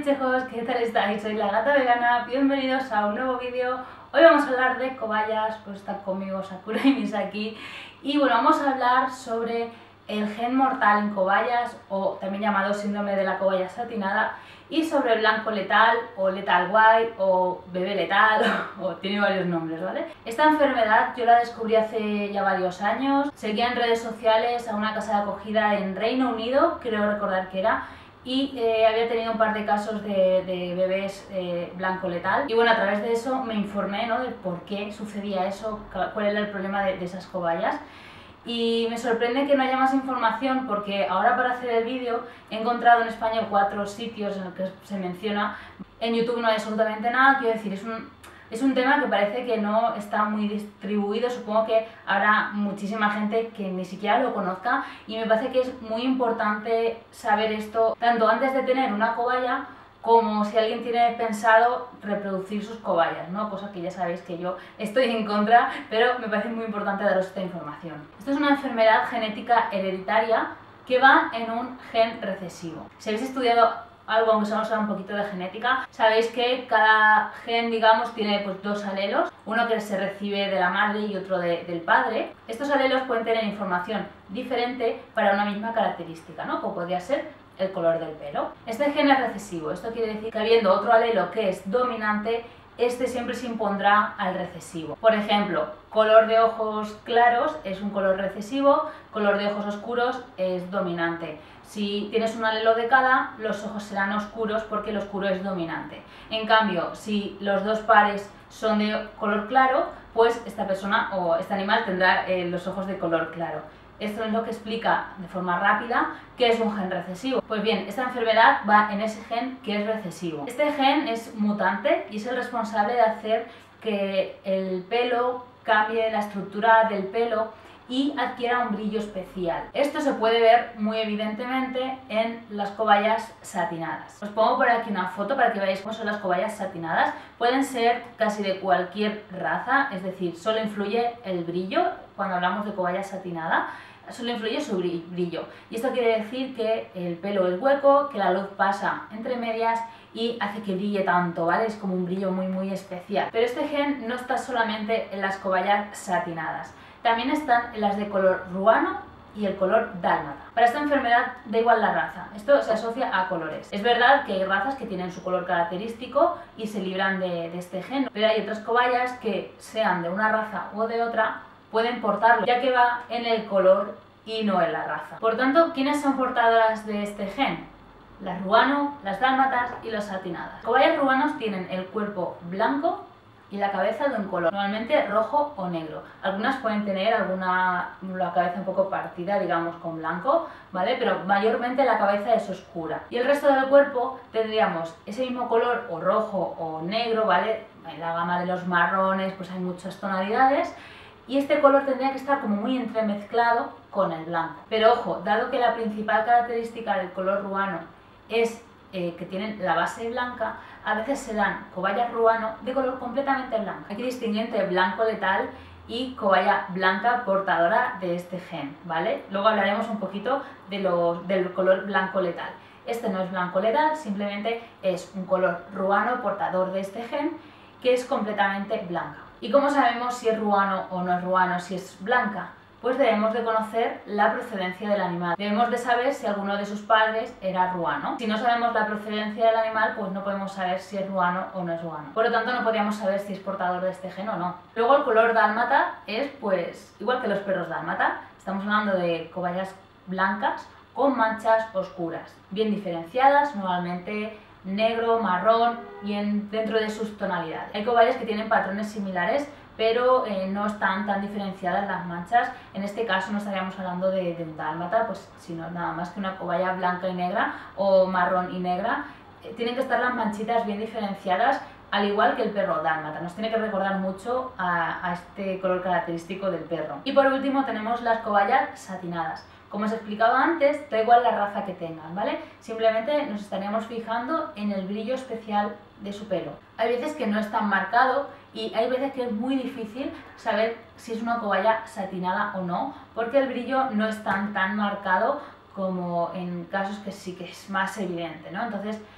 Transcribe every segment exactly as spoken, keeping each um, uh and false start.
bichejos, ¿qué tal estáis? Soy la gata vegana, bienvenidos a un nuevo vídeo. Hoy vamos a hablar de cobayas, pues están conmigo Sakura y Misaki. Y bueno, vamos a hablar sobre el gen mortal en cobayas, o también llamado síndrome de la cobaya satinada, y sobre el blanco letal, o letal white, o bebé letal, o tiene varios nombres, ¿vale? Esta enfermedad yo la descubrí hace ya varios años. Seguía en redes sociales a una casa de acogida en Reino Unido, creo recordar que era, y eh, había tenido un par de casos de, de bebés eh, blanco letal. Y bueno, a través de eso me informé, ¿no?, de por qué sucedía eso, cuál era el problema de, de esas cobayas. Y me sorprende que no haya más información, porque ahora para hacer el vídeo he encontrado en España cuatro sitios en los que se menciona. En YouTube no hay absolutamente nada, quiero decir, es un, es un tema que parece que no está muy distribuido. Supongo que habrá muchísima gente que ni siquiera lo conozca, y me parece que es muy importante saber esto, tanto antes de tener una cobaya, como si alguien tiene pensado reproducir sus cobayas, ¿no? Cosa que ya sabéis que yo estoy en contra, pero me parece muy importante daros esta información. Esto es una enfermedad genética hereditaria que va en un gen recesivo. Si habéis estudiado algo, aunque solo sea un poquito de genética, sabéis que cada gen, digamos, tiene pues dos alelos, uno que se recibe de la madre y otro de, del padre. Estos alelos pueden tener información diferente para una misma característica, ¿no? Como podría ser el color del pelo. Este gen es recesivo. Esto quiere decir que habiendo otro alelo que es dominante, este siempre se impondrá al recesivo. Por ejemplo, color de ojos claros es un color recesivo, color de ojos oscuros es dominante. Si tienes un alelo de cada, los ojos serán oscuros porque el oscuro es dominante. En cambio, si los dos pares son de color claro, pues esta persona o este animal tendrá eh, los ojos de color claro. Esto es lo que explica de forma rápida qué es un gen recesivo. Pues bien, esta enfermedad va en ese gen que es recesivo. Este gen es mutante y es el responsable de hacer que el pelo cambie la estructura del pelo y adquiera un brillo especial. Esto se puede ver muy evidentemente en las cobayas satinadas. Os pongo por aquí una foto para que veáis cómo son las cobayas satinadas. Pueden ser casi de cualquier raza, es decir, solo influye el brillo. Cuando hablamos de cobaya satinada, solo influye su brillo. Y esto quiere decir que el pelo es hueco, que la luz pasa entre medias y hace que brille tanto, ¿vale? Es como un brillo muy muy especial. Pero este gen no está solamente en las cobayas satinadas. También están en las de color ruano y el color dálmata. Para esta enfermedad da igual la raza, esto se asocia a colores. Es verdad que hay razas que tienen su color característico y se libran de, de este gen, pero hay otras cobayas que, sean de una raza o de otra, pueden portarlo, ya que va en el color y no en la raza. Por tanto, ¿quiénes son portadoras de este gen? Las ruano, las dálmatas y las satinadas. Los cobayas ruanos tienen el cuerpo blanco y la cabeza de un color, normalmente rojo o negro. Algunas pueden tener alguna, la cabeza un poco partida, digamos, con blanco, ¿vale? Pero mayormente la cabeza es oscura. Y el resto del cuerpo tendríamos ese mismo color, o rojo o negro, ¿vale? En la gama de los marrones pues hay muchas tonalidades, y este color tendría que estar como muy entremezclado con el blanco. Pero ojo, dado que la principal característica del color ruano es eh, que tienen la base blanca, a veces se dan cobayas ruano de color completamente blanco. Hay que distinguir entre blanco letal y cobaya blanca portadora de este gen, ¿vale? Luego hablaremos un poquito de lo, del color blanco letal. Este no es blanco letal, simplemente es un color ruano portador de este gen que es completamente blanca. ¿Y cómo sabemos si es ruano o no es ruano, si es blanca? Pues debemos de conocer la procedencia del animal. Debemos de saber si alguno de sus padres era ruano. Si no sabemos la procedencia del animal, pues no podemos saber si es ruano o no es ruano. Por lo tanto, no podríamos saber si es portador de este gen o no. Luego, el color dálmata es, pues, igual que los perros dálmata. Estamos hablando de cobayas blancas con manchas oscuras, bien diferenciadas, normalmente negro, marrón y en, dentro de sus tonalidades. Hay cobayas que tienen patrones similares, pero eh, no están tan diferenciadas las manchas. En este caso no estaríamos hablando de, de un dálmata, pues sino nada más que una cobaya blanca y negra o marrón y negra. Eh, tienen que estar las manchitas bien diferenciadas, al igual que el perro dálmata. Nos tiene que recordar mucho a, a este color característico del perro. Y por último tenemos las cobayas satinadas. Como os explicaba antes, da igual la raza que tengan, ¿vale? Simplemente nos estaríamos fijando en el brillo especial de su pelo. Hay veces que no es tan marcado y hay veces que es muy difícil saber si es una cobaya satinada o no, porque el brillo no es tan, tan marcado como en casos que sí que es más evidente, ¿no? Entonces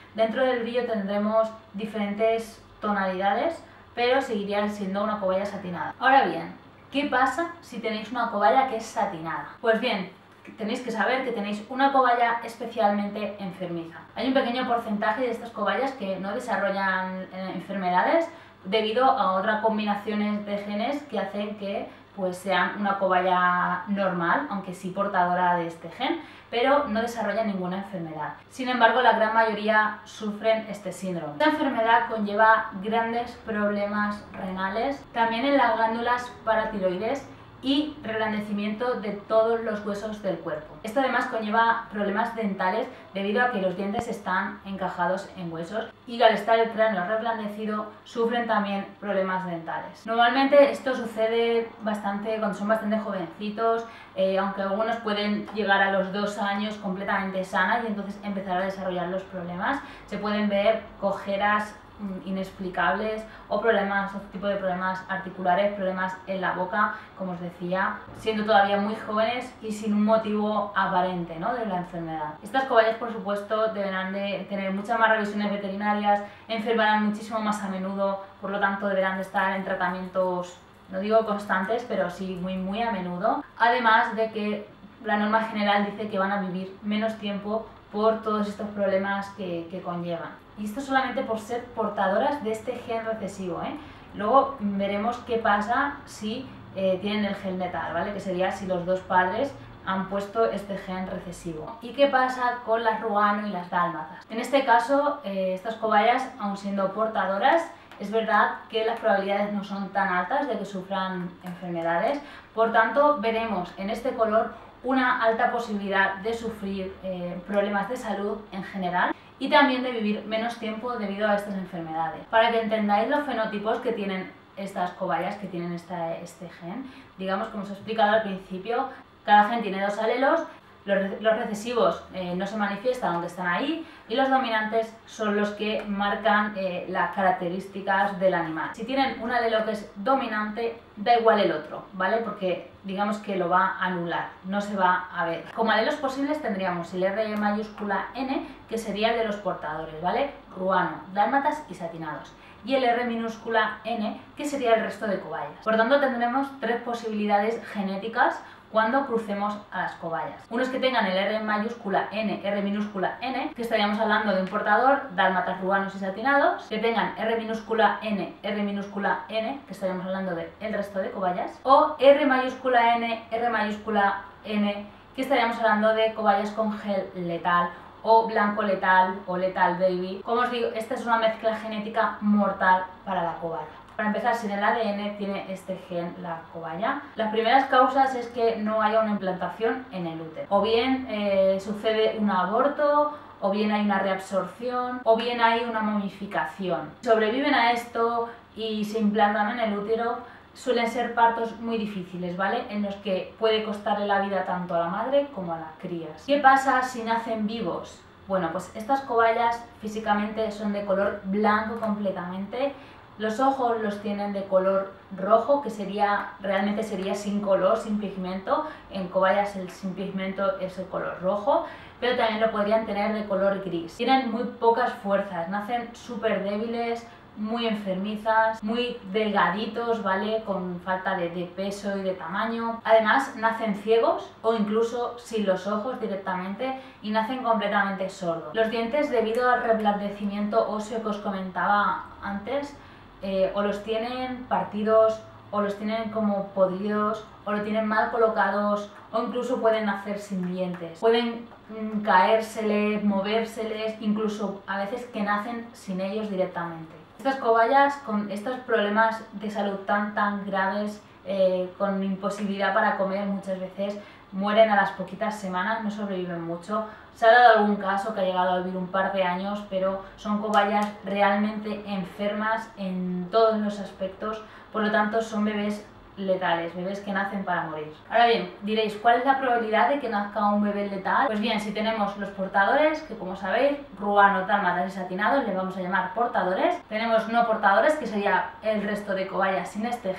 Dentro del brillo tendremos diferentes tonalidades, pero seguiría siendo una cobaya satinada. Ahora bien, ¿qué pasa si tenéis una cobaya que es satinada? Pues bien, tenéis que saber que tenéis una cobaya especialmente enfermiza. Hay un pequeño porcentaje de estas cobayas que no desarrollan eh, enfermedades debido a otras combinaciones de genes que hacen que pues, sean una cobaya normal, aunque sí portadora de este gen, pero no desarrollan ninguna enfermedad. Sin embargo, la gran mayoría sufren este síndrome. Esta enfermedad conlleva grandes problemas renales, también en las glándulas paratiroides y reblandecimiento de todos los huesos del cuerpo. Esto además conlleva problemas dentales debido a que los dientes están encajados en huesos y al estar el cráneo reblandecido sufren también problemas dentales. Normalmente esto sucede bastante cuando son bastante jovencitos, eh, aunque algunos pueden llegar a los dos años completamente sanas y entonces empezar a desarrollar los problemas. Se pueden ver cojeras inexplicables o problemas, otro tipo de problemas articulares, problemas en la boca, como os decía, siendo todavía muy jóvenes y sin un motivo aparente, ¿no?, de la enfermedad. Estas cobayas, por supuesto, deberán de tener muchas más revisiones veterinarias, enfermarán muchísimo más a menudo, por lo tanto deberán de estar en tratamientos, no digo constantes, pero sí muy muy a menudo, además de que la norma general dice que van a vivir menos tiempo por todos estos problemas que, que conllevan. Y esto solamente por ser portadoras de este gen recesivo, ¿eh? Luego veremos qué pasa si eh, tienen el gen letal, ¿vale? Que sería si los dos padres han puesto este gen recesivo. ¿Y qué pasa con las ruano y las dálmatas? En este caso, eh, estas cobayas, aun siendo portadoras, es verdad que las probabilidades no son tan altas de que sufran enfermedades, por tanto veremos en este color una alta posibilidad de sufrir eh, problemas de salud en general y también de vivir menos tiempo debido a estas enfermedades. Para que entendáis los fenotipos que tienen estas cobayas, que tienen esta, este gen, digamos, como os he explicado al principio, cada gen tiene dos alelos. Los, los recesivos eh, no se manifiestan aunque están ahí y los dominantes son los que marcan eh, las características del animal. Si tienen un alelo que es dominante, da igual el otro, ¿vale? Porque digamos que lo va a anular, no se va a ver. Como alelos posibles tendríamos el R mayúscula N, que sería el de los portadores, ¿vale? Ruano, dálmatas y satinados. Y el R minúscula N, que sería el resto de cobayas. Por tanto, tendremos tres posibilidades genéticas cuando crucemos a las cobayas. Uno es que tengan el R mayúscula N, R minúscula N, que estaríamos hablando de un portador, dálmatas, ruanos y satinados. Que tengan R minúscula N, R minúscula N, que estaríamos hablando del resto de cobayas. O R mayúscula N, R mayúscula N, que estaríamos hablando de cobayas con gel letal o blanco letal o letal baby. Como os digo, esta es una mezcla genética mortal para la cobaya. Para empezar, si en el A D N tiene este gen la cobaya, las primeras causas es que no haya una implantación en el útero. O bien eh, sucede un aborto, o bien hay una reabsorción, o bien hay una momificación. Sobreviven a esto y se implantan en el útero, suelen ser partos muy difíciles, ¿vale? En los que puede costarle la vida tanto a la madre como a las crías. ¿Qué pasa si nacen vivos? Bueno, pues estas cobayas físicamente son de color blanco completamente. Los ojos los tienen de color rojo, que sería realmente sería sin color, sin pigmento. En cobayas el sin pigmento es el color rojo, pero también lo podrían tener de color gris. Tienen muy pocas fuerzas, nacen súper débiles, muy enfermizas, muy delgaditos, ¿vale? Con falta de, de peso y de tamaño. Además, nacen ciegos o incluso sin los ojos directamente y nacen completamente sordos. Los dientes, debido al reblandecimiento óseo que os comentaba antes, Eh, o los tienen partidos, o los tienen como podridos, o lo tienen mal colocados, o incluso pueden nacer sin dientes. Pueden mm, caérseles, movérseles, incluso a veces que nacen sin ellos directamente. Estas cobayas con estos problemas de salud tan tan graves, eh, con imposibilidad para comer, muchas veces mueren a las poquitas semanas, no sobreviven mucho. Se ha dado algún caso que ha llegado a vivir un par de años, pero son cobayas realmente enfermas en todos los aspectos, por lo tanto son bebés letales, bebés que nacen para morir. Ahora bien, diréis, ¿cuál es la probabilidad de que nazca un bebé letal? Pues bien, si tenemos los portadores, que como sabéis, ruano, dálmatas y satinados, les vamos a llamar portadores. Tenemos no portadores, que sería el resto de cobayas sin este gen.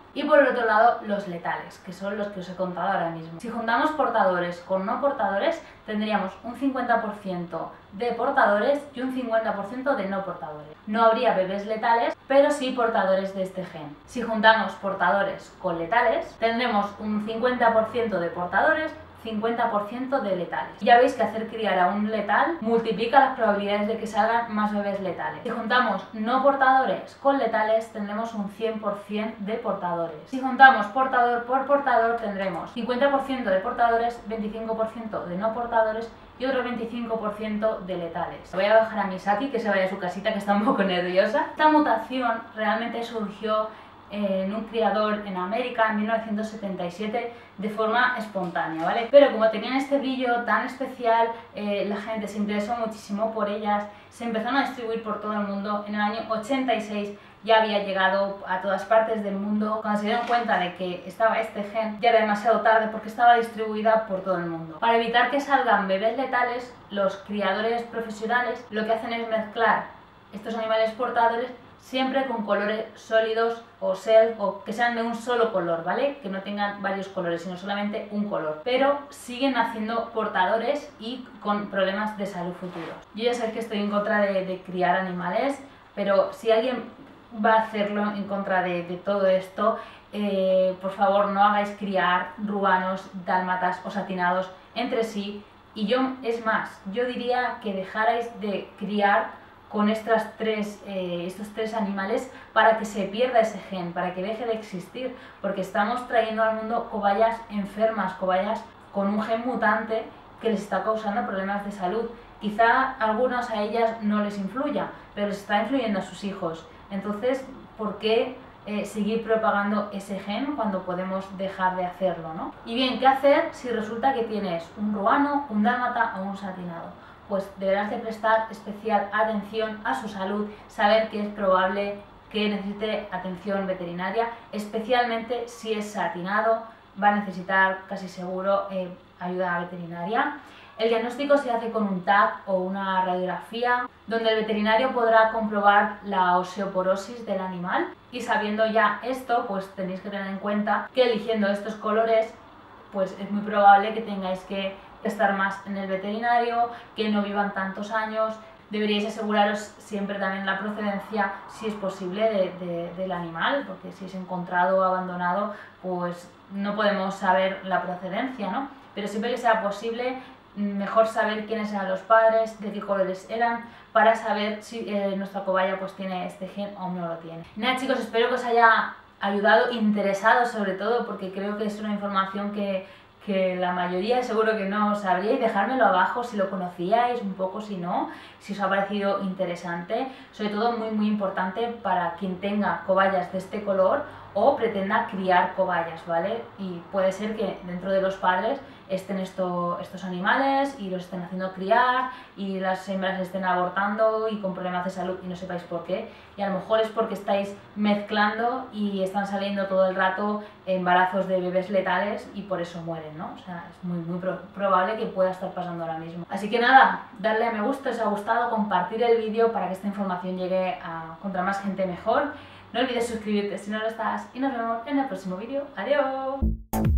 Y por el otro lado, los letales, que son los que os he contado ahora mismo. Si juntamos portadores con no portadores, tendríamos un cincuenta por ciento de portadores y un cincuenta por ciento de no portadores. No habría bebés letales, pero sí portadores de este gen. Si juntamos portadores con letales, tendremos un cincuenta por ciento de portadores, cincuenta por ciento de letales. Ya veis que hacer criar a un letal multiplica las probabilidades de que salgan más bebés letales. Si juntamos no portadores con letales, tendremos un cien por ciento de portadores. Si juntamos portador por portador, tendremos cincuenta por ciento de portadores, veinticinco por ciento de no portadores y otro veinticinco por ciento de letales. Voy a bajar a Misaki, que se vaya a su casita, que está un poco nerviosa. Esta mutación realmente surgió en un criador en América en mil novecientos setenta y siete de forma espontánea, ¿vale? Pero como tenían este brillo tan especial, eh, la gente se interesó muchísimo por ellas, se empezaron a distribuir por todo el mundo. En el año ochenta y seis ya había llegado a todas partes del mundo. Cuando se dieron cuenta de que estaba este gen, ya era demasiado tarde porque estaba distribuida por todo el mundo. Para evitar que salgan bebés letales, los criadores profesionales lo que hacen es mezclar estos animales portadores siempre con colores sólidos o self, o que sean de un solo color, ¿vale? Que no tengan varios colores, sino solamente un color. Pero siguen haciendo portadores y con problemas de salud futuros. Yo ya sabéis que estoy en contra de, de criar animales, pero si alguien va a hacerlo en contra de, de todo esto, eh, por favor no hagáis criar ruanos, dálmatas o satinados entre sí. Y yo, es más, yo diría que dejarais de criar con estas tres, eh, estos tres animales para que se pierda ese gen, para que deje de existir, porque estamos trayendo al mundo cobayas enfermas, cobayas con un gen mutante que les está causando problemas de salud. Quizá a algunos a ellas no les influya, pero les está influyendo a sus hijos. Entonces, ¿por qué eh, seguir propagando ese gen cuando podemos dejar de hacerlo, ¿no? Y bien, ¿qué hacer si resulta que tienes un ruano, un dálmata o un satinado? Pues deberás de prestar especial atención a su salud, saber que es probable que necesite atención veterinaria, especialmente si es satinado, va a necesitar casi seguro eh, ayuda veterinaria. El diagnóstico se hace con un T A C o una radiografía, donde el veterinario podrá comprobar la osteoporosis del animal, y sabiendo ya esto, pues tenéis que tener en cuenta que eligiendo estos colores, pues es muy probable que tengáis que estar más en el veterinario, que no vivan tantos años. Deberíais aseguraros siempre también la procedencia, si es posible, de, de, del animal, porque si es encontrado o abandonado, pues no podemos saber la procedencia, ¿no? Pero siempre que sea posible, mejor saber quiénes eran los padres, de qué colores eran, para saber si eh, nuestra cobaya pues tiene este gen o no lo tiene. Nada, chicos, espero que os haya ayudado, interesado sobre todo, porque creo que es una información que que la mayoría seguro que no sabríais. Dejármelo abajo si lo conocíais, un poco si no, si os ha parecido interesante, sobre todo muy muy importante para quien tenga cobayas de este color o pretenda criar cobayas, ¿vale? Y puede ser que dentro de los padres estén esto, estos animales y los estén haciendo criar y las hembras estén abortando y con problemas de salud y no sepáis por qué, y a lo mejor es porque estáis mezclando y están saliendo todo el rato embarazos de bebés letales y por eso mueren, ¿no? O sea, es muy muy pro probable que pueda estar pasando ahora mismo. Así que nada, darle a me gusta si os ha gustado, compartir el vídeo para que esta información llegue a contra más gente mejor. No olvides suscribirte si no lo estás y nos vemos en el próximo vídeo. ¡Adiós!